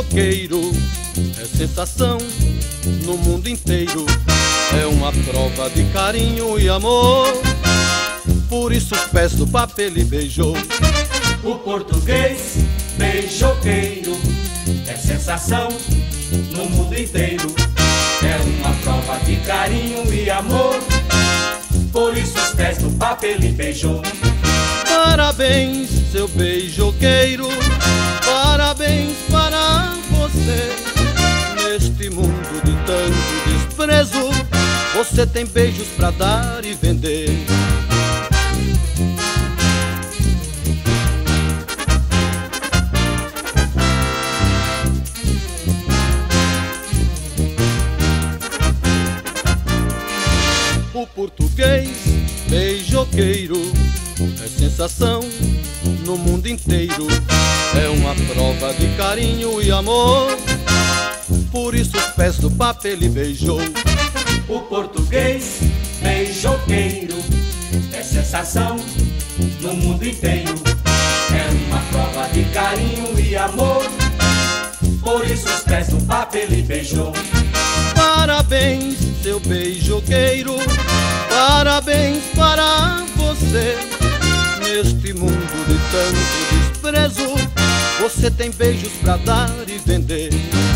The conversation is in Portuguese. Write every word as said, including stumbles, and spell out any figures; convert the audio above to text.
beijoqueiro é sensação no mundo inteiro. É uma prova de carinho e amor, por isso os pés do Papa ele beijou. O português beijoqueiro é sensação no mundo inteiro. É uma prova de carinho e amor, por isso os pés do Papa ele beijou. Parabéns, seu beijoqueiro, parabéns para você. Neste mundo de tanto desprezo, você tem beijos pra dar e vender. O português beijoqueiro é sensação no mundo inteiro. É uma prova de carinho e amor, por isso os pés do Papa ele beijou. O português beijoqueiro é sensação no mundo inteiro. É uma prova de carinho e amor, por isso os pés do Papa ele beijou. Parabéns, seu beijoqueiro, parabéns para você. Neste mundo de tanto desprezo, você tem beijos pra dar e vender.